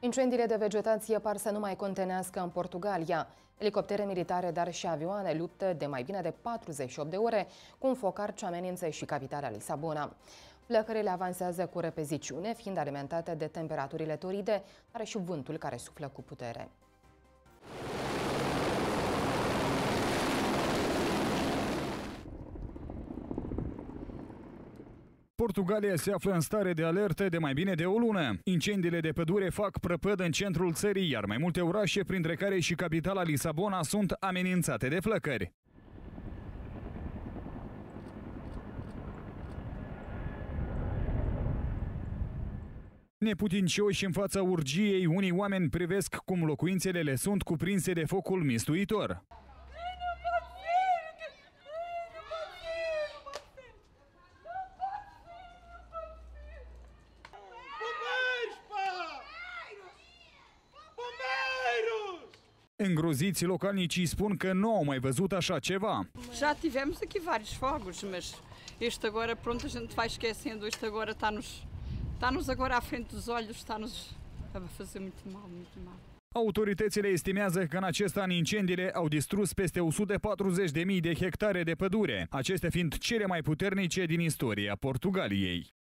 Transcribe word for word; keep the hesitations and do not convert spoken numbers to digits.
Incendiile de vegetație par să nu mai contenească în Portugalia. Elicoptere militare, dar și avioane luptă de mai bine de patruzeci și opt de ore cu un focar ce amenință și capitala Lisabona. Flăcările avansează cu repeziciune, fiind alimentate de temperaturile toride, dar și vântul care suflă cu putere. Portugalia se află în stare de alertă de mai bine de o lună. Incendiile de pădure fac prăpăd în centrul țării, iar mai multe orașe, printre care și capitala Lisabona, sunt amenințate de flăcări. Neputincioși în fața urgiei, unii oameni privesc cum locuințele le sunt cuprinse de focul mistuitor. Îngroziți, localnicii spun că nu au mai văzut așa ceva. Já tivemos aqui vários fogos, mas este agora, pronto, a gente vai esquecendo, este agora está-nos está-nos agora à frente dos olhos, está-nos a fazer muito mal, muito mal. Autoritățile estimează că în acest an incendiile au distrus peste o sută patruzeci de mii de hectare de pădure, acestea fiind cele mai puternice din istoria Portugaliei.